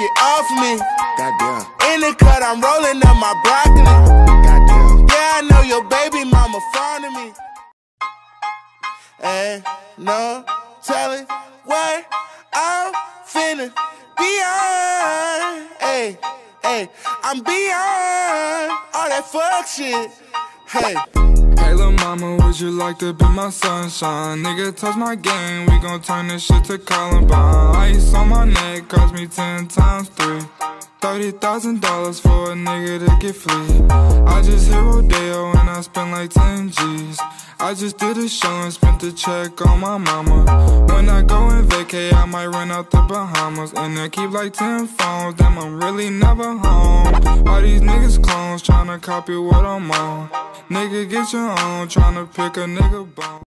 it off me. Goddamn. In the cut, I'm rolling up my broccoli. Goddamn. Yeah, I know your baby mama fond of me. Ain't no telling what I'm finna be on. Hey, hey, I'm beyond all that fuck shit. Hey. Hey lil' mama, would you like to be my sunshine? Nigga, touch my game, we gon' turn this shit to Columbine. Ice on my neck cost me 10 times 3. $30,000 for a nigga to get free. I just hit Rodeo and I spent like 10 G's. I just did a show and spent the check on my mama. When I go and vacay, I might run out the Bahamas. And I keep like 10 phones, damn I'm really never home. All these niggas clones tryna copy what I'm on. Nigga, get your own, tryna pick a nigga bone.